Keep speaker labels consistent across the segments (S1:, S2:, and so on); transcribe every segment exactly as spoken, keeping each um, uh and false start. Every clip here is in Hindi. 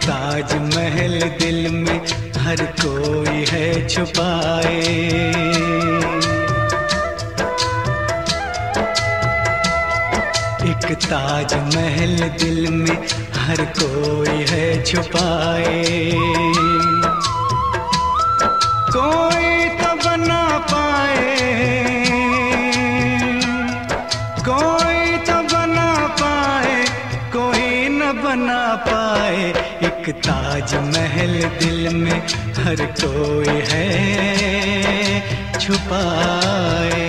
S1: ताजमहल दिल में हर कोई है छुपाए। एक ताजमहल दिल में हर कोई है छुपाए। कोई तो बना पाए, कोई तो बना पाए, कोई न बना पाए। एक ताजमहल दिल में हर कोई है छुपाए।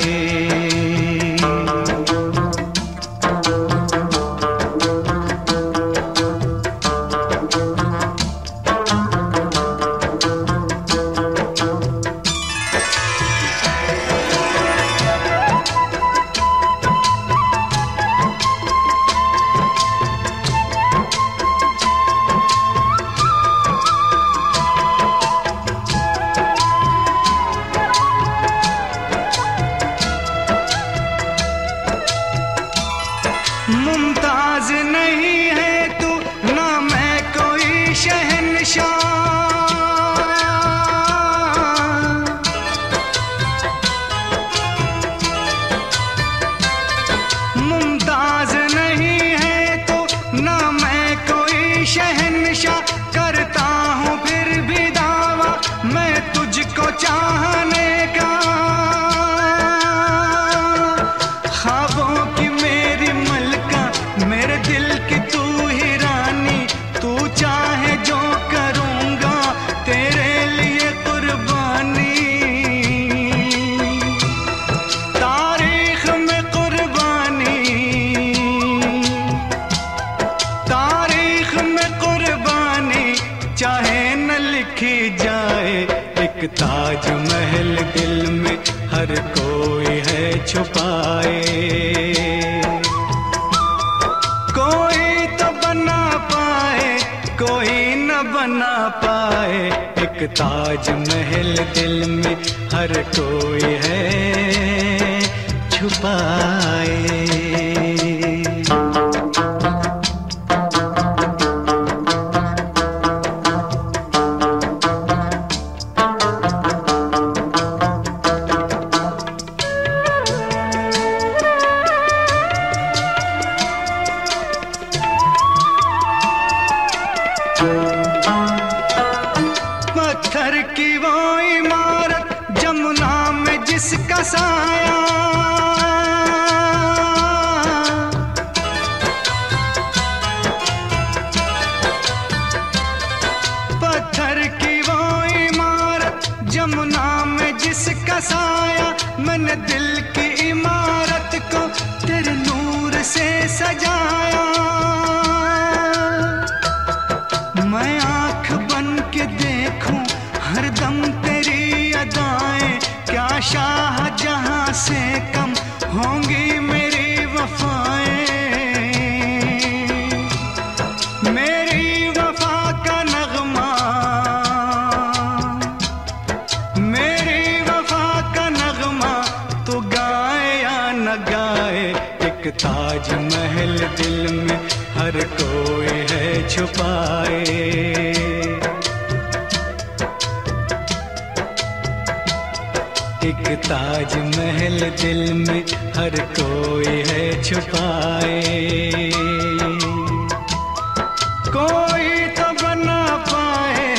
S1: मुमताज नहीं है तू ना मैं कोई शहंशाह, मुमताज नहीं है तू ना मैं कोई शहंशाह। करता हूँ फिर भी दावा मैं तुझको चाहने का। ख्वाबों की मेरी मलका, मेरे दिल की तू ही रानी, तू चाहे जो करूँगा तेरे लिए कुर्बानी। तारीख में कुर्बानी, तारीख में कुर्बानी चाहे न लिखी जाए। एक ताजमहल दिल में हर कोई है छुपाए। कोई तो बना पाए, कोई न बना पाए। एक ताजमहल दिल में हर कोई है छुपाए। पत्थर की वो इमारत जमुना में जिसका साया, पत्थर की वो इमारत जमुना में जिसका साया। मैंने दिल की इमारत को तेरे नूर से सजाया। मैं आँख बन के देखूं हरदम तेरी अदाएं, क्या शाहजहां से कम होंगी मेरी वफाएं। मेरी वफा का नगमा, मेरी वफा का नगमा तो गाए या न गाए। एक ताजमहल दिल में हर कोई है छुपाए। एक ताजमहल दिल में हर कोई है छुपाए। कोई तो बना पाए,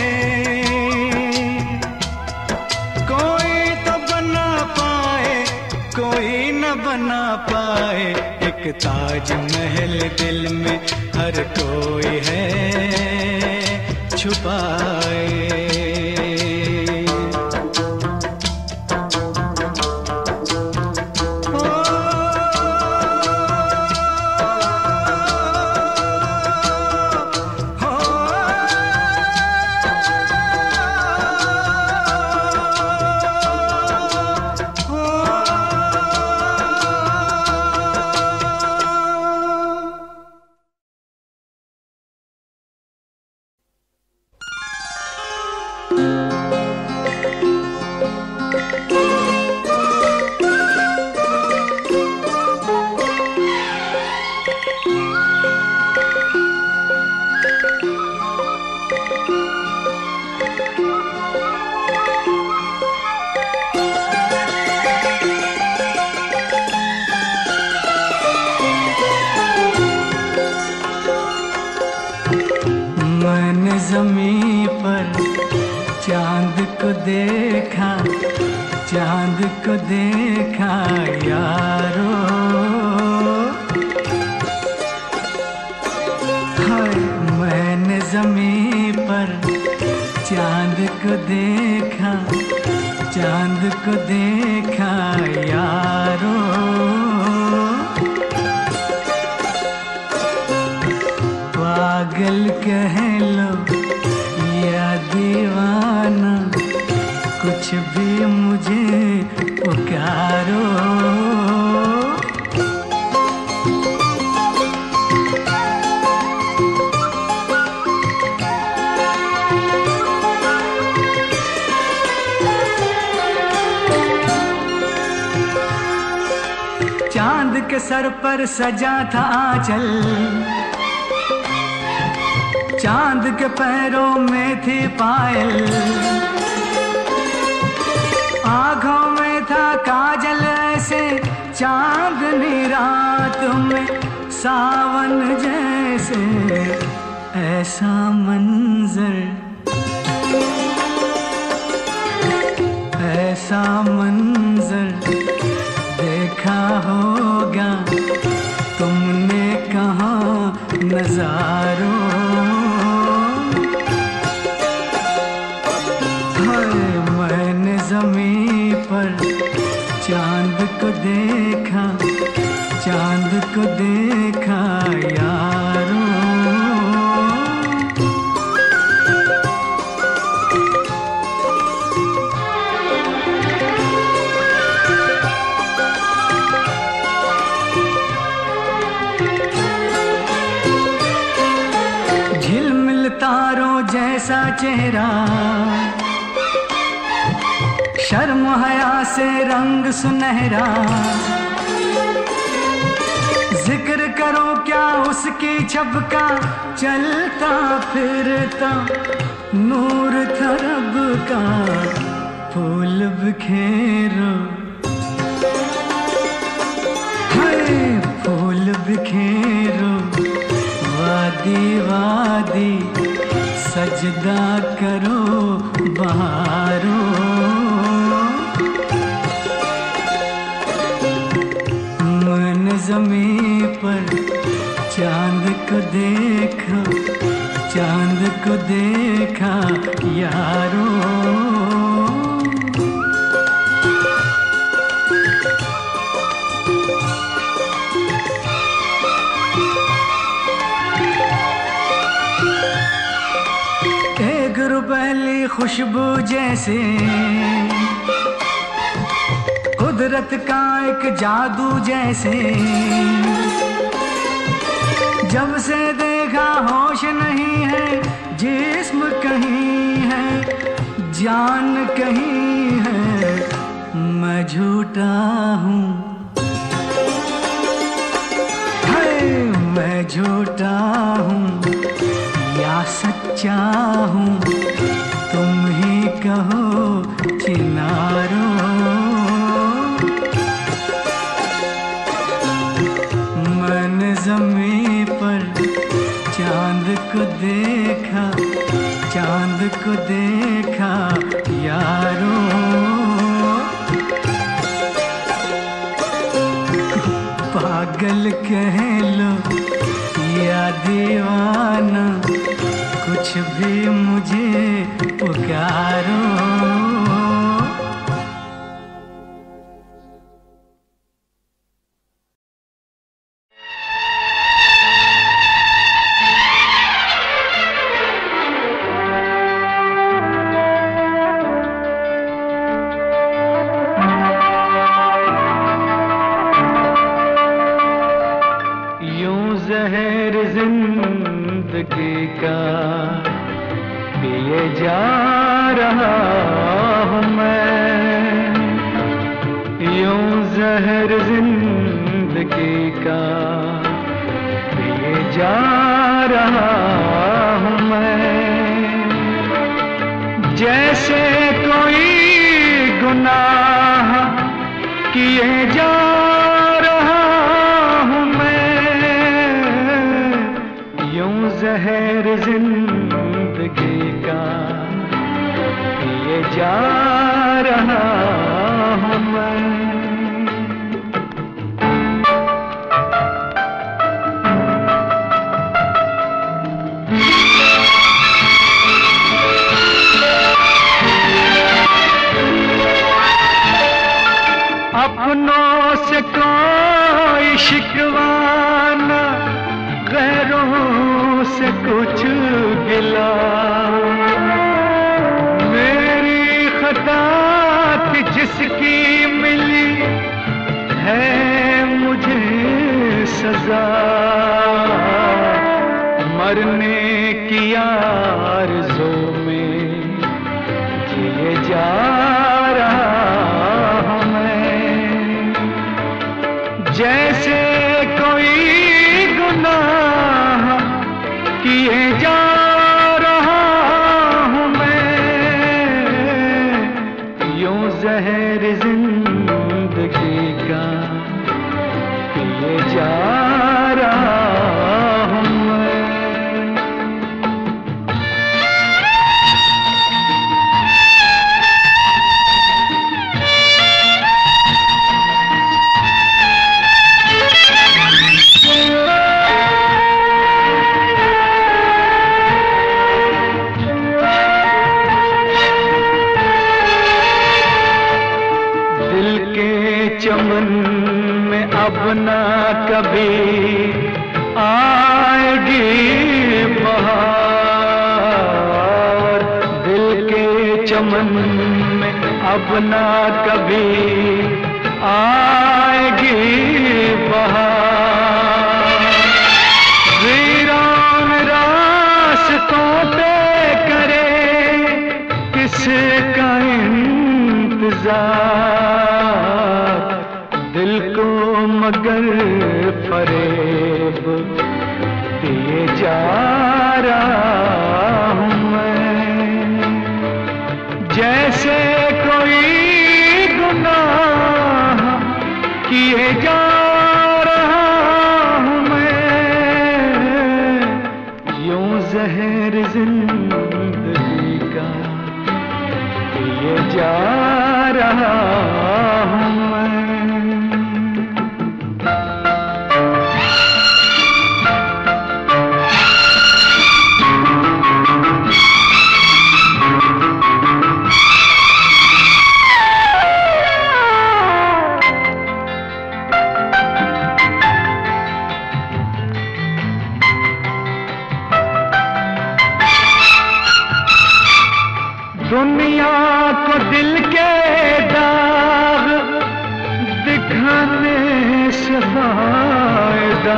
S1: कोई तो बना पाए, कोई न बना पाए। एक ताजमहल दिल में हर कोई है छुपाए। ज़मीं पर चांद को देखा, चांद को देखा यारो। हाय मैंने ज़मीं पर चांद को देखा, चांद को देखा यारो। पागल कह लो या दीवाना, कुछ भी मुझे पुकारो। चांद के सर पर सजा था आंचल, चांद के पैरों में थी पायल, आँखों में था काजल ऐसे चांदनी रात में सावन जैसे ऐसा मंजर, ऐसा मंजर देखा होगा तुमने कहाँ नजारों। मैंने ज़मीं पर चांद को देखा, चांद को देखा यारो। झिलमिल तारों जैसा चेहरा, शर्म हया से रंग सुनहरा, जिक्र करो क्या उसकी छब का, चलता फिरता नूर था रब का। फूल बिखेरो, हाय फूल बिखेरो, वादी वादी सजदा करो बहारों। ज़मीं पर चांद को देखा, चांद को देखा यारो। एक रुपहली खुशबू जैसे कुदरत का एक जादू जैसे, जब से देखा होश नहीं है, जिस्म कहीं है जान कहीं है। मैं झूठा हूँ, हाय मैं झूठा हूँ या सच्चा हूँ, तुम ही कहो किनारों। ज़मीं पर चांद को देखा, चांद को देखा यारो। पागल कह लो या दीवाना, कुछ भी मुझे पुकारो।
S2: जहर जिंदगी का पिए जा रहा हूँ मैं, यूं जहर जिंदगी का पिए जा रहा हूँ मैं। जैसे कोई गुनाह किए जा जहर जिंदगी कुछ गिला। मेरी खता थी जिसकी मिली है मुझे सजा, मरने की आरज़ू में जिए जा रहा हूँ मैं। जैसे कोई गुनाह किए जा रहा हूँ मैं, यूं जहर जिंदगी का पिए जा रहा हूँ मैं। चमन में अब ना कभी आएगी बहार, दिल के चमन में अब ना कभी आएगी बहार। वीरान रास्तों पे करे किसका इंतजार, दिल को मगर फरेब दिए जा रहा हूँ मैं। जैसे कोई गुनाह किए जा रहा हूँ मैं, यूं जहर जिंदगी का पिए जा रहा हूँ मैं। दुनिया को दिल के दाग दिखाने से फायदा,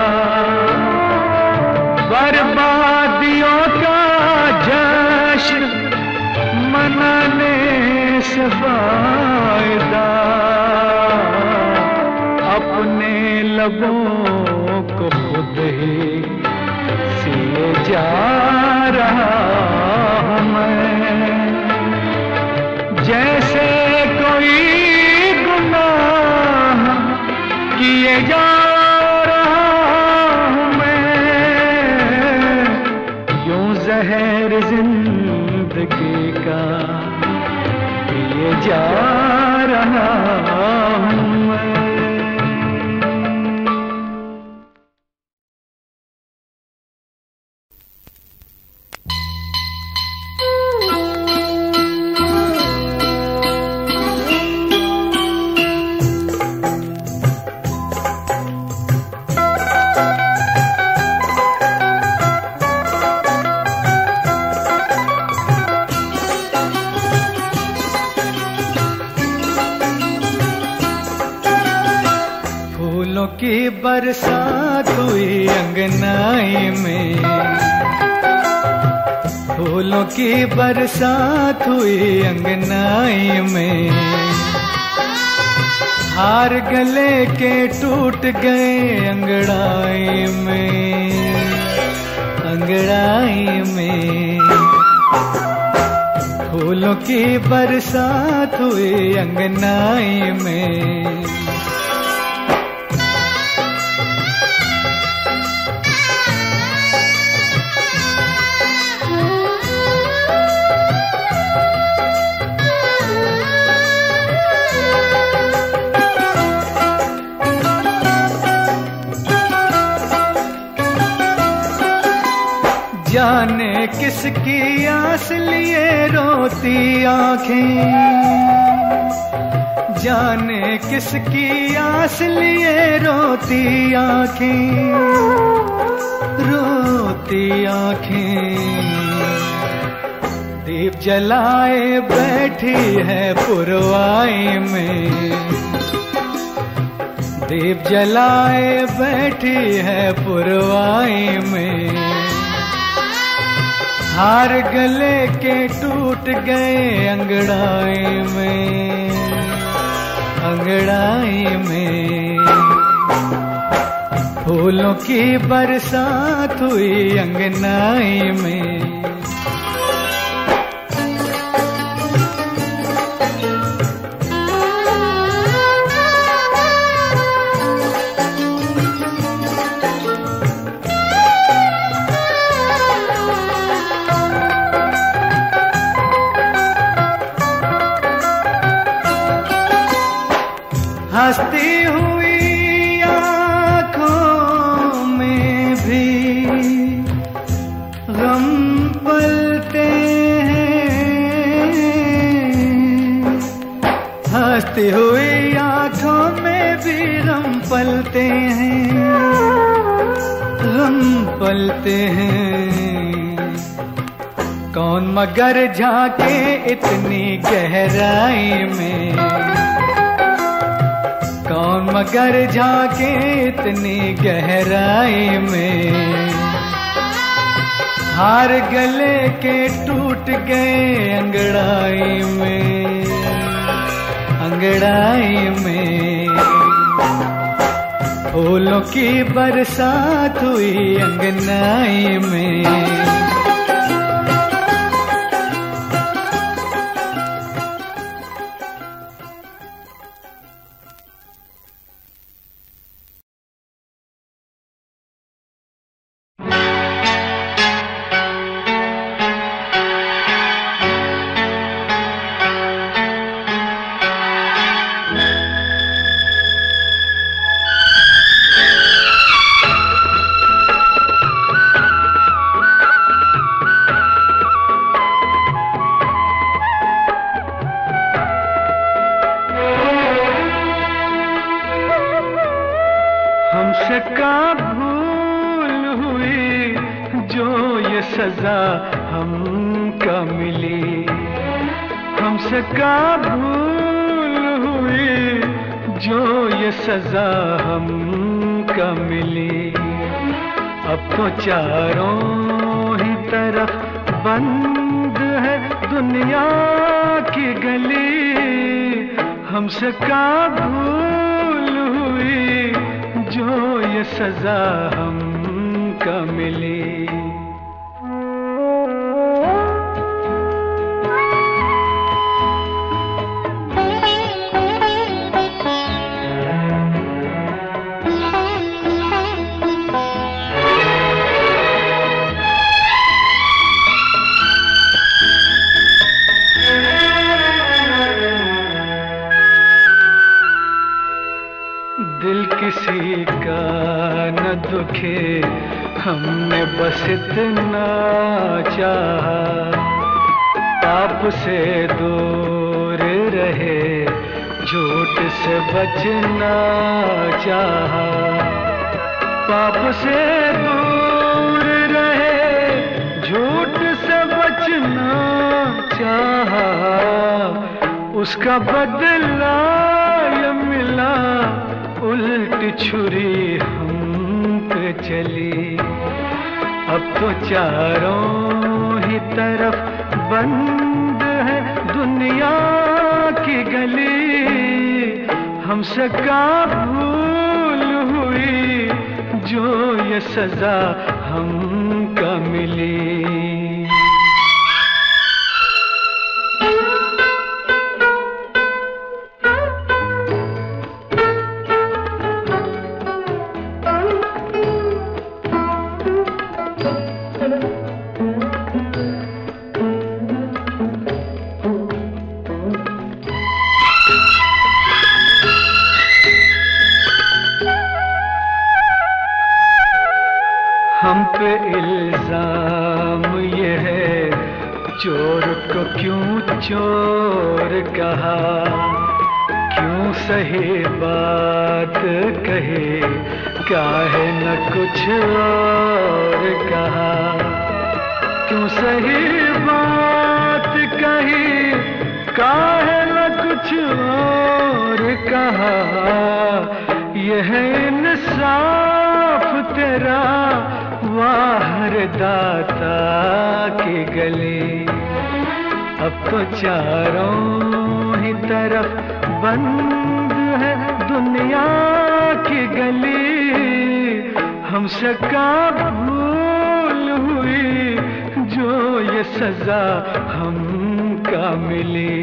S2: बर्बादियों का जश्न मनाने से फायदा। अपने लबों को खुद ही सिए जा रहा हूँ मैं। जैसे कोई गुनाह किए जा रहा हूँ मैं, यूं जहर जिंदगी का पिए जा रहा हूँ मैं। की बरसात हुई अंगनाई में, फूलों की बरसात हुई अंगनाई में। हार गले के टूट गए अंगड़ाई में, अंगड़ाई में। फूलों की बरसात हुई अंगनाई में। जाने किसकी आस लिए रोती आँखें, जाने किसकी आस लिए रोती आँखें।
S1: रोती आंखें दीप जलाए बैठी है पुरवाई में, दीप जलाए बैठी है पुरवाई में। हार गले के टूट गए अंगड़ाई में, अंगड़ाई में। फूलों की बरसात हुई अंगनाई में। हंसती हुई आँखों में भी गम पलते हैं, हंसती हुई आँखों में भी गम पलते हैं, गम पलते हैं। कौन मगर झांके इतनी गहराई में, कौन मगर झांके इतनी गहराई में। हार गले के टूट गए अंगड़ाई में, अंगड़ाई में। फूलों की बरसात हुई अंगनाई में। हमसे का भूल हुई जो ये सजा हमका मिली, हमसे का भूल हुई जो ये सजा हमका मिली। अब तो चारों ही तरफ बंद है दुनिया की गली, हमसे का भूल हुई जो ये सजा हमका मिली। दिल किसी का न दुखे, हमने बस इतना चाहा। पाप से दूर रहे, झूठ से बचना चाहा। पाप से दूर रहे, झूठ से बचना चाहा। उसका बदला ये मिला, उल्टी छुरी हम पे चली। अब तो चारों ही तरफ बंद है दुनिया की गली, हमसे का भूल हुई जो ये सजा हमका मिली। हम पे इल्जाम ये है, चोर को क्यों चोर कहा। क्यों सही बात कहे
S2: काहे न कुछ और कहा, क्यों सही बात कही, काहे न कुछ और कहा। यह इंसाफ तेरा वाह दाता के गले। अब तो चारों ही तरफ बंद है दुनिया की गली। हमसे का भूल हुई जो ये सजा हमका मिली।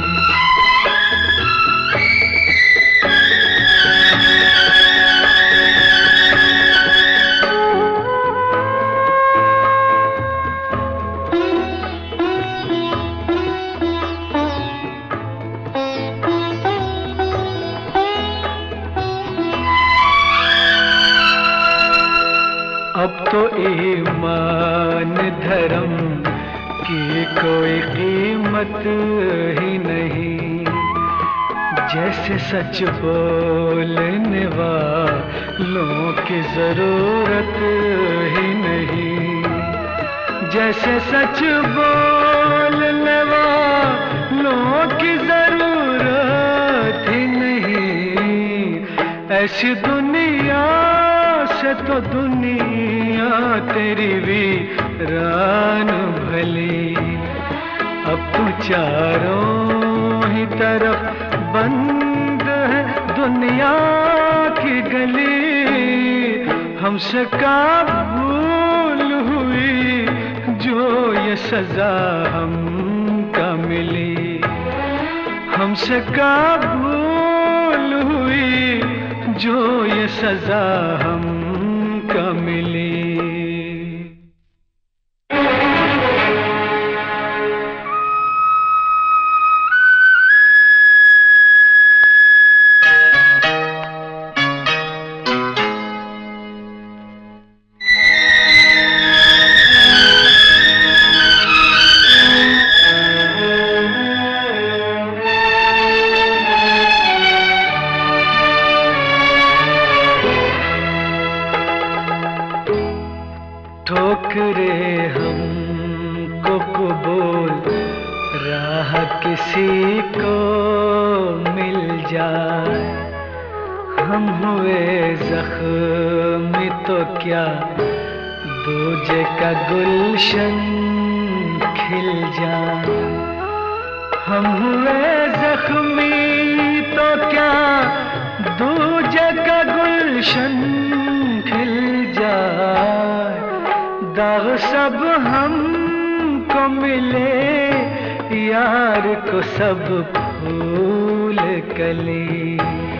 S2: अब तो ईमान धर्म की कोई कीमत ही नहीं। जैसे सच बोलने वालों की जरूरत ही नहीं। जैसे सच बोलने वालों की जरूरत ही नहीं। ऐसी दुनिया से तो दुनिया तेरी वीरान भली। अब तो चारों ही तरफ बंद है दुनिया की गली। हमसे का भूल हुई जो ये सजा हमका मिली। हमसे का भूल हुई जो ये सजा हमका मिली। ठोकरे हमको कबूल राह किसी को मिल जाए। हम हुए जख्मी तो क्या दूजे का गुलशन खिल जाए। हम हुए जख्मी तो क्या दूजे का गुलशन खिल जाए। दाग सब हमको मिले यार को सब फूल कली।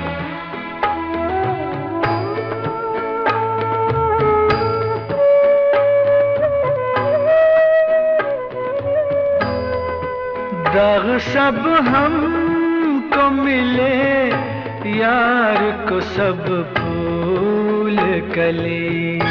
S2: दाग सब हमको मिले यार को सब फूल कली।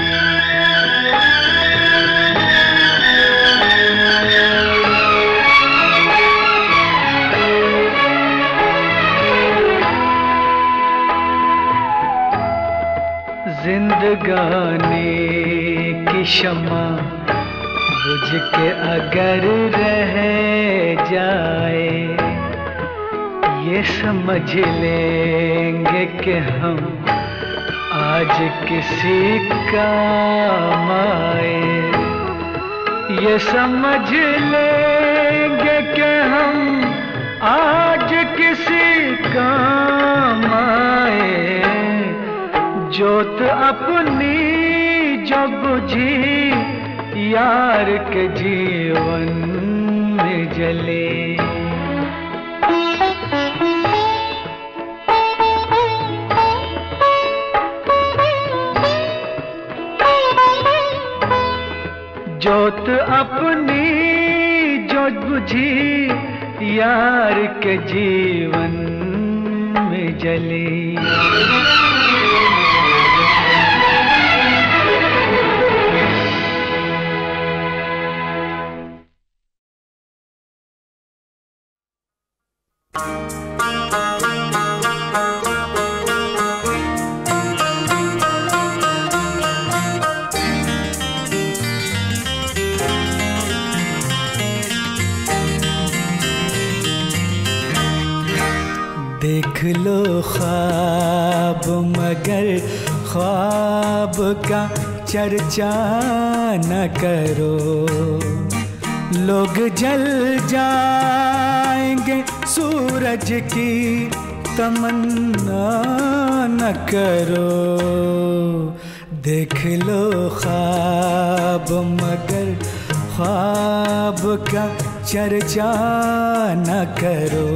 S2: जिंदगानी की शमा बुझ के अगर रह जाए। ये समझ लेंगे कि हम आज किसी काम आए। ये समझ लेंगे कि हम आज किसी काम आए। जोत अपनी जो बुझी यार के जीवन में जले। जोत अपनी जो बुझी यार के जीवन में जली।
S1: देख लो ख्वाब मगर ख्वाब का चर्चा न करो, लोग जल जाएंगे सूरज की तमन्ना न करो। देख लो ख्वाब मगर ख्वाब का चर्चा न करो।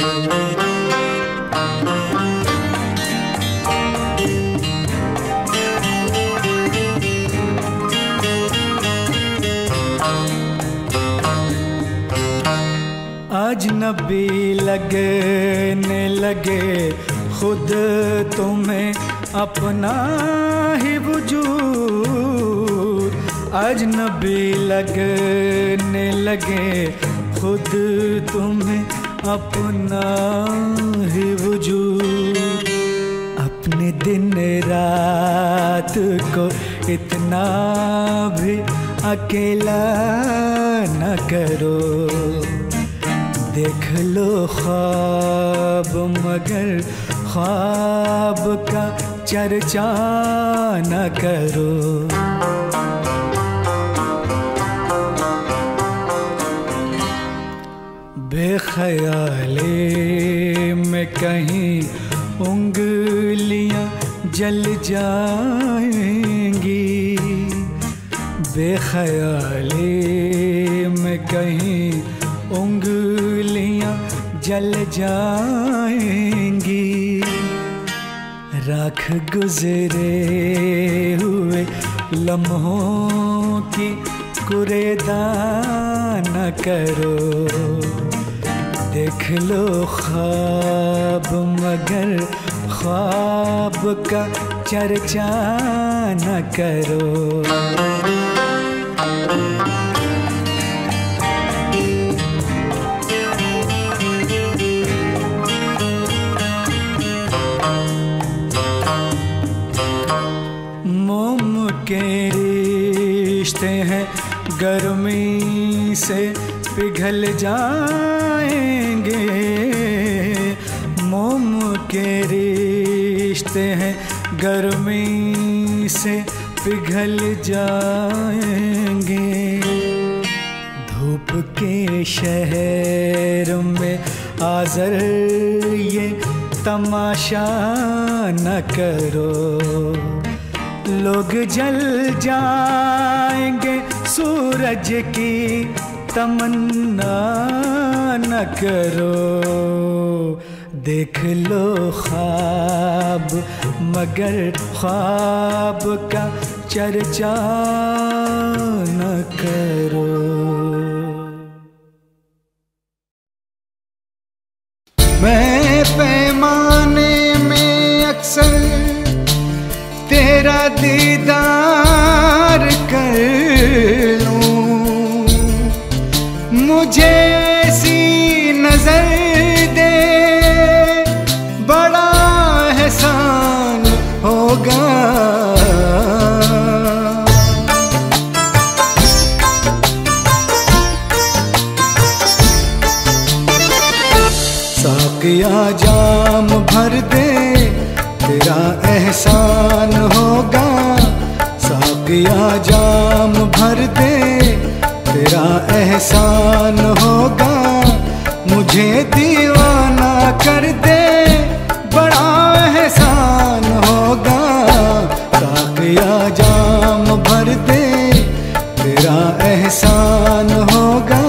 S1: अजनबी लगने लगे खुद तुम्हें अपना ही वजूद, अजनबी लगने लगे खुद तुम्हें अपना ही वजूद। अपने दिन रात को इतना भी अकेला न करो, देख लो ख्वाब मगर ख्वाब का चर्चा न करो। बेख्याली में कहीं उंगलियां जल जाएंगी, बेख्याली में कहीं उंगलियां जल जाएंगी। राख गुजरे हुए लम्हों की कुरेदान न करो, देख लो ख्वाब मगर ख्वाब का चर्चा न करो। के रिश्ते हैं गर्मी से पिघल जाएंगे, मोम के रिश्ते हैं गर्मी से पिघल जाएंगे। धूप के शहर में आज़र ये तमाशा न करो, लोग जल जाएंगे सूरज की तमन्ना न करो। देख लो ख्वाब मगर ख्वाब का चर्चा न करो। मैं पैमाने में अक्सर तेरा दीदार कर लूं, मुझे ऐसी नजर दे बड़ा एहसान होगा। साकिया जाम भर दे तेरा एहसान होगा, साकिया जाम भर दे तेरा एहसान होगा। मुझे दीवाना कर दे बड़ा एहसान होगा, साकिया जाम भर दे तेरा एहसान होगा।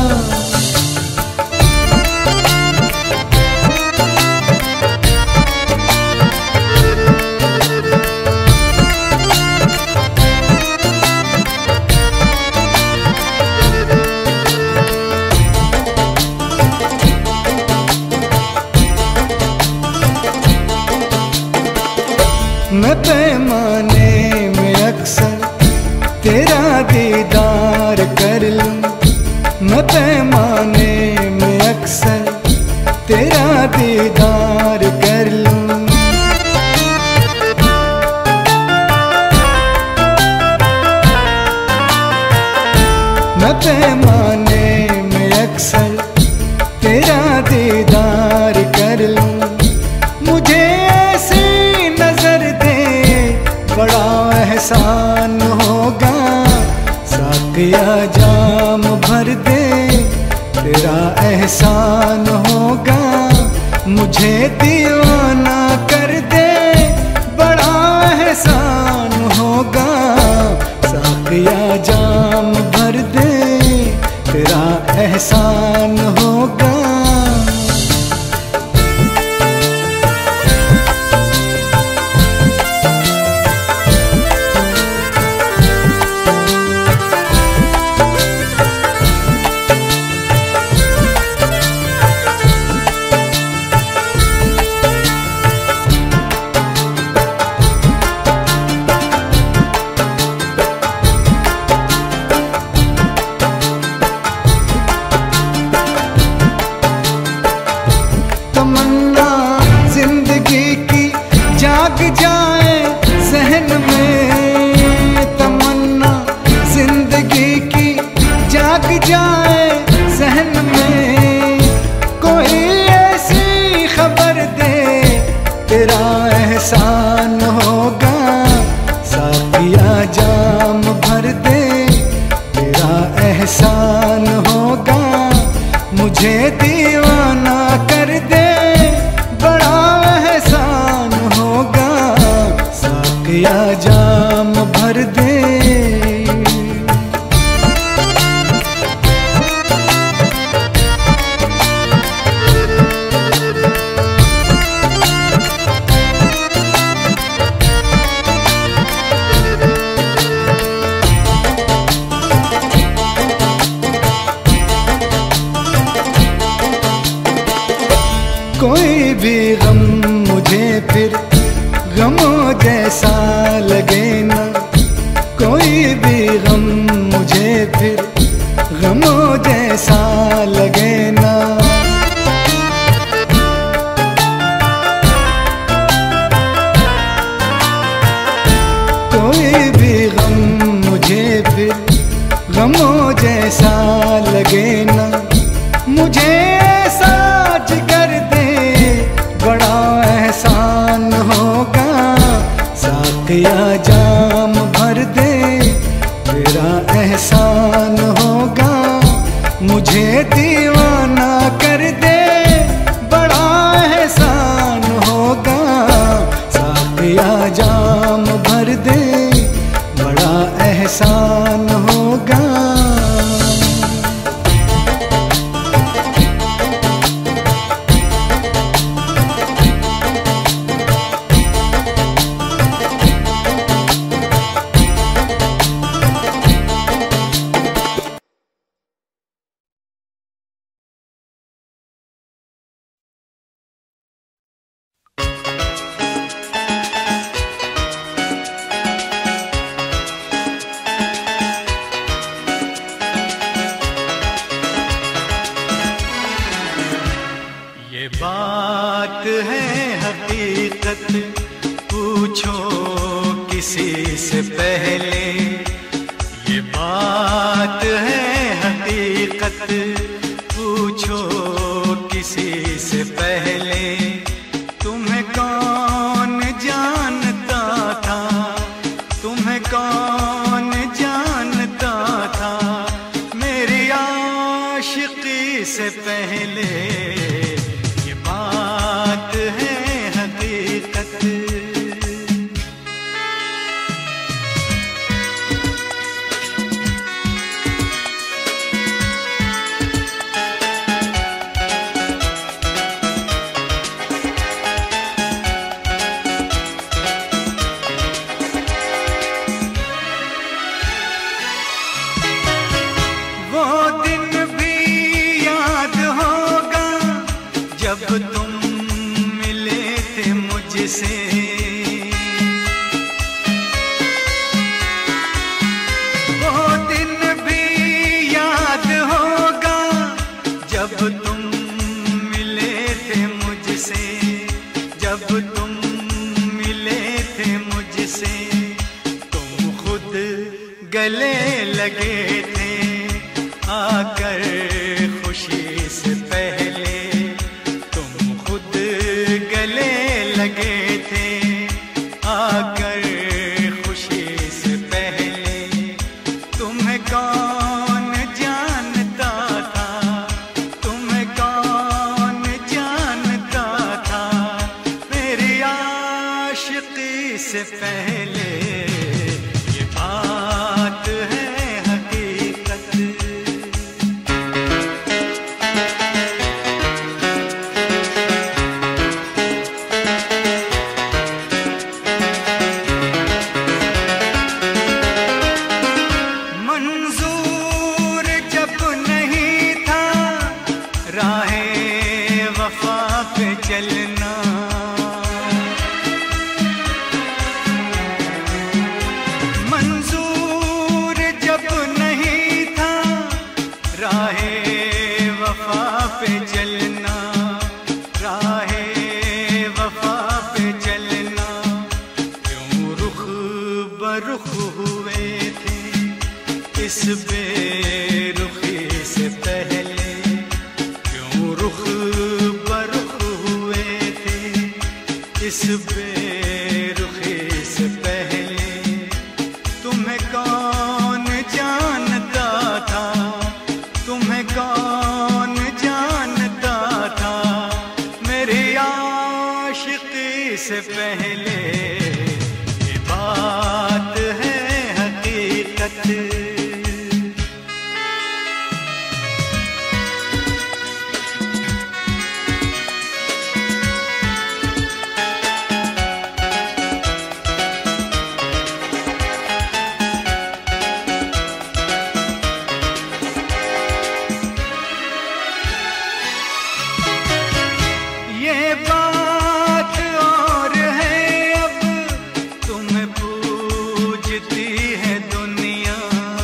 S1: मैं पैमाने में अक्सर तेरा दीदार कर लूं, मैं पैमाने में अक्सर तेरा दीदार कर लूं। मैं पैमाने में अक्सर तेरा दीदार कर लूं। तेरा एहसान होगा, मुझे दीवाना कर दे, बड़ा एहसान होगा। साकिया जाम भर दे, तेरा एहसान होगा। तमन्ना जिंदगी की जाग जाए ज़हन में, तमन्ना जिंदगी की जाग जाए ज़हन में। कोई ऐसी खबर दे, तेरा एहसान होगा। साकिया जाम भर दे, तेरा एहसान होगा। मुझे दीवाना कर दे, बड़ा एहसान होगा। साकिया जाम भर दे। कोई भी गम मुझे फिर गमों जैसा लगे ना, कोई भी गम मुझे फिर गमों जैसा लगे ना। कोई भी गम मुझे फिर गमों जैसा लगे ना। मुझे ऐसा जिगर दे, बड़ा एहसान होगा। साकिया जाम भर दे, तेरा एहसान होगा। मुझे दीवाना कर दे, बड़ा एहसान होगा। साकिया जाम भर दे, बड़ा एहसान होगा।
S3: ये बात है हकीकत, पूछो किसी से पहले। ये बात है हकीकत, पूछो किसी से पहले। तुम्हें कौन जानता था, तुम्हें कौन जानता था, मेरी आशिकी से पहले। बात है हकीकत। वो दिन भी याद होगा जब तुम मिले थे मुझसे। वो दिन भी याद होगा जब तुम मिले थे मुझसे, जब तुम मिले थे मुझसे। तुम खुद गले लगे थे आकर खुशी से पहले। तुम खुद गले लगे थे आकर खुशी से पहले। तुम्हें कौन जानता था, से पहले ये बात है हकीकत। मंजूर जब नहीं था राहे वफा पे चलना, मंजूर जब नहीं था राहे वफा पे चलना, राहे वफा पे चलना। क्यों रुख बरुख हुए थे इस बेरुखी से पहले, क्यों रुख बरुख हुए थे इस बेरुखी से पहले। तुम्हें कौन जानता था, तुम्हें कौन जानता था मेरी आशिकी से पहले। ये बात है हकीकत। ये बात और है अब तुम्हें पूजती है दुनिया,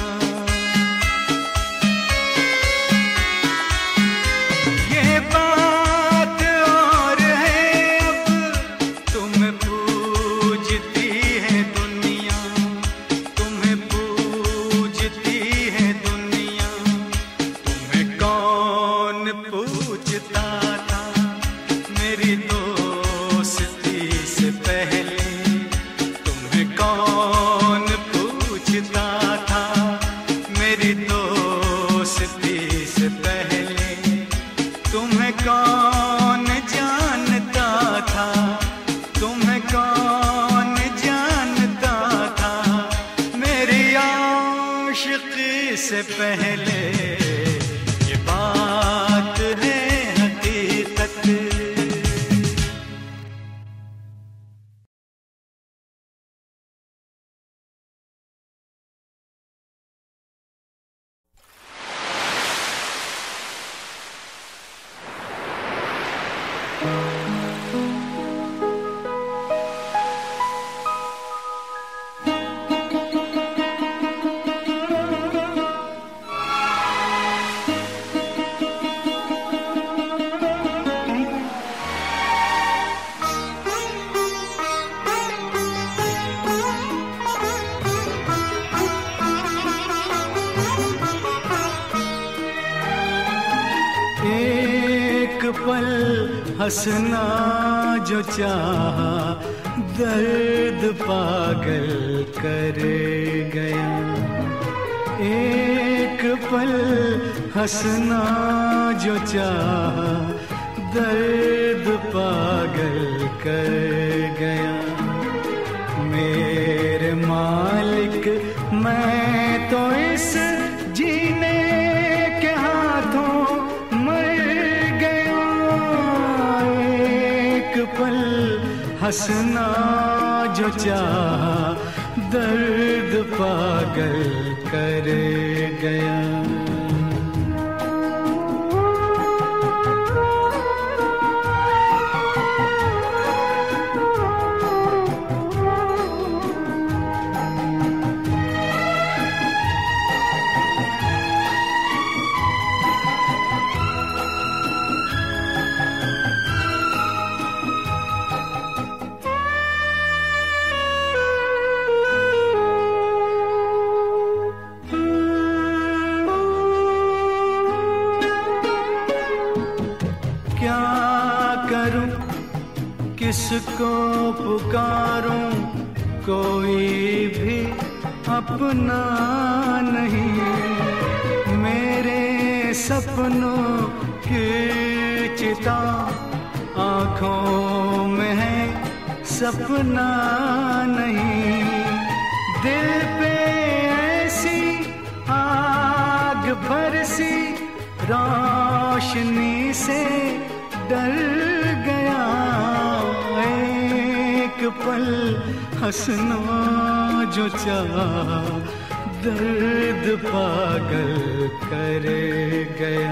S3: ये बात और है अब तुम्हें पूजती है दुनिया, तुम्हें पूजती है दुनिया। तुम्हें कौन पूजता था मेरी दोस्ती से पहले, तुम्हें कौन पूछता था मेरी दोस्ती से पहले। तुम्हें कौन जानता था, तुम्हें कौन जानता था मेरी आशिकी से पहले। ये बात है हकीकत। एक पल हंसना जो चाहा दर्द पागल कर गया, एक पल हंसना जो चाहा दर्द पागल कर गया। मेरे मालिक मैं तो इस जीने के हाथों मर गया। एक पल हंसना जो चाहा दर्द पागल कर गया। किसको पुकारूं कोई भी अपना नहीं। मेरे सपनों की चिता आँखों में है सपना नहीं। दिल पे ऐसी आग बरसी, रोशनी से डर गया। एक पल हंसना जो चाहा, दर्द पागल कर गया।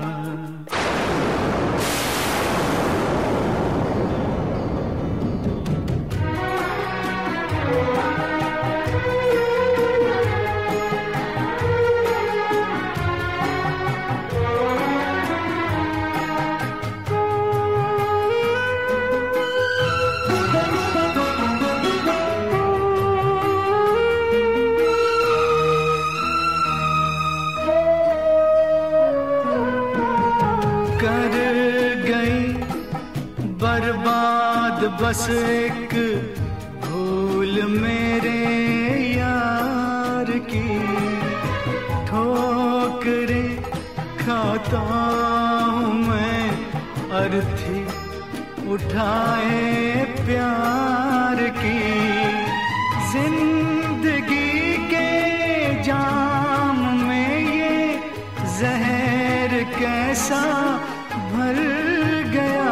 S3: बस एक भूल मेरे यार की, ठोकरें खाता हूँ मैं अर्थी उठाए प्यार की। जिंदगी के जाम में ये जहर कैसा भर गया।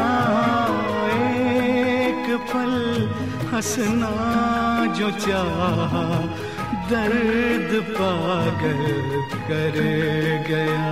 S3: पल हंसना जो चाहा, दर्द पागल कर गया।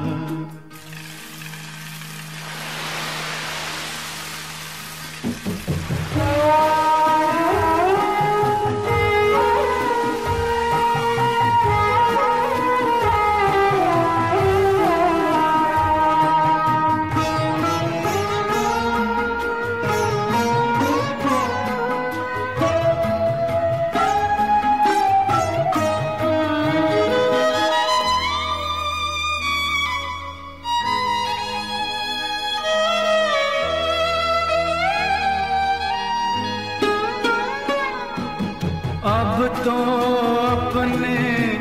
S3: अब तो अपने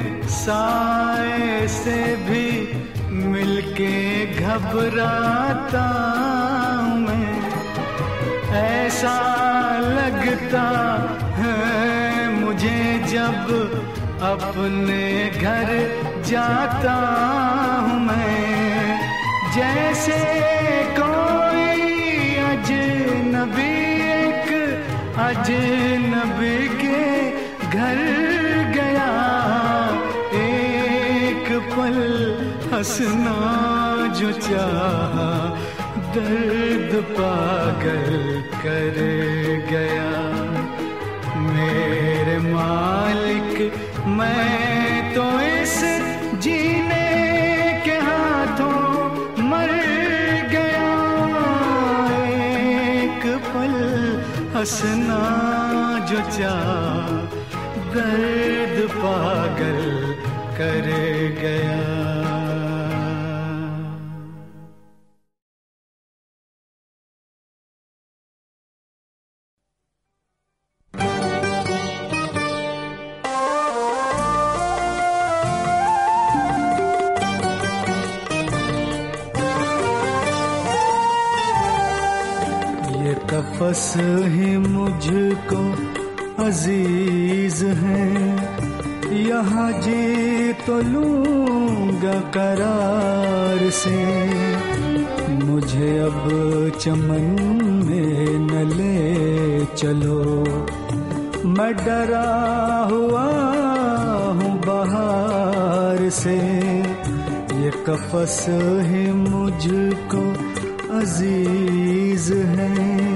S3: साए से भी मिलके घबराता मैं। ऐसा लगता है मुझे जब अपने घर जाता हूँ मैं, जैसे कोई अजनबी एक अजनबी के घर गया। एक पल हंसना जो चाहा, दर्द पागल कर गया। मेरे मालिक मैं तो इस जीने के हाथों मर गया। एक पल हंसना जो चाहा, दर्द पागल कर गया। ये कफस ही मुझको अजीज है, यहाँ जी तो लूंगा करार से। मुझे अब चमन में न ले चलो, मैं डरा हुआ हूँ बहार से। ये कफस ही मुझको अजीज है।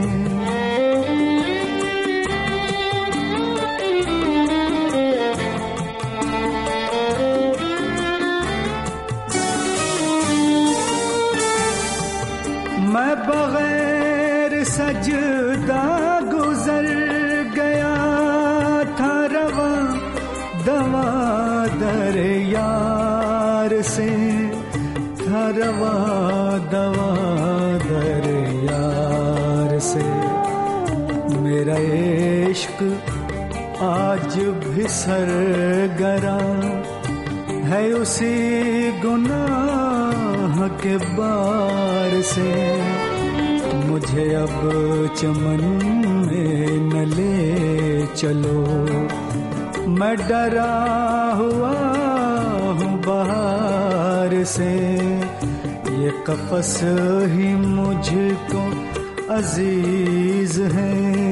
S3: मैं बगैर सजदा गुजर गया था रवा दवा दर यार से, था रवा दवा दर यार से। मेरा इश्क आज भी सरगरा है उसी गुनाह के बार से। मुझे अब चमन में न ले चलो, मैं डरा हुआ हूँ बाहर से, ये कफस ही मुझको अजीज है।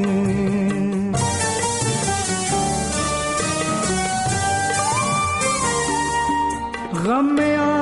S3: गम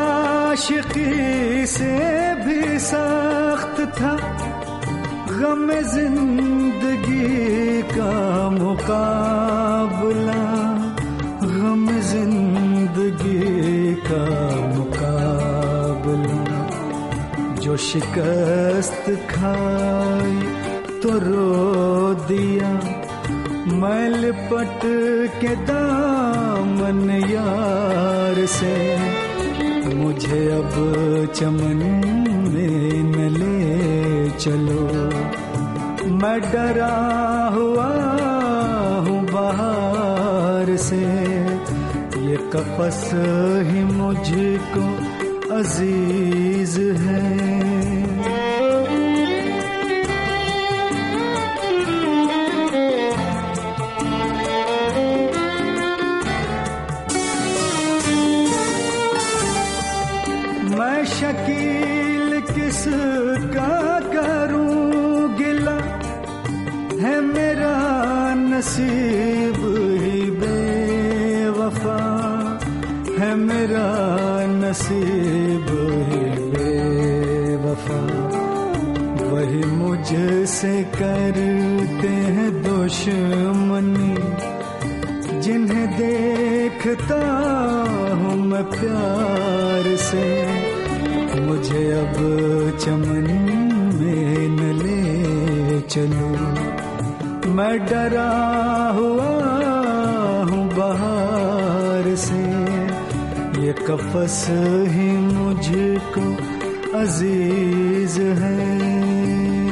S3: आशिकी से भी सख्त था गम जिंदगी का मुकाबला, गम जिंदगी का मुकाबला। जो शिकस्त खाई तो रो दिया, मैं लिपट के दामन यार से, मुझे अब चमन में न ले चलो, मैं डरा हुआ हूँ बाहर से, ये कफस ही मुझको अजीज है। मैं शकील किसका करूं गिला, है मेरा नसीब ही बेवफा, है मेरा नसीब ही बेवफा। वही मुझसे करते हैं दुश्मनी, जिन्हें देखता हूँ मैं प्यार से, मुझे अब चमन में न ले चलो, मैं डरा हुआ हूँ बाहर से, ये कफस ही मुझको अजीज है।